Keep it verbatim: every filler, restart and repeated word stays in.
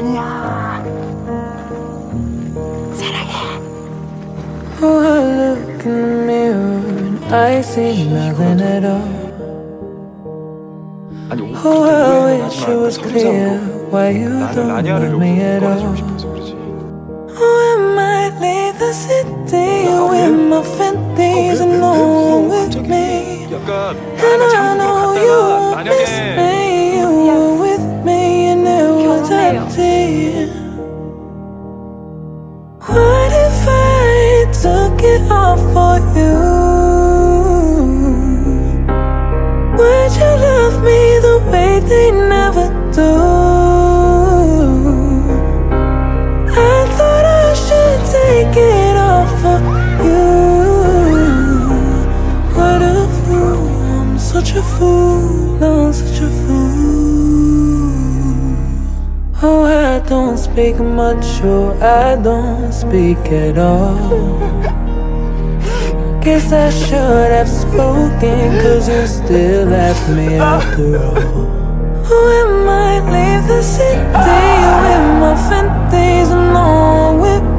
라니야. 사랑해. Oh, I look in the mirror and I see nothing at all. Oh, I wish it was clear why you don't love me at all. Oh, I might leave the city with my Fenties and no one with me. And I know you won't miss me. You were with me and it was empty. What if I took it all for you? Would you love me the way they never do? I thought I should take it all for you. What a fool, I'm such a fool, I'm such a fool. Oh, I don't speak much, oh, I don't speak at all. Guess I should have spoken, cause you still left me after all. Oh, I might leave the city with my Fenties and no one with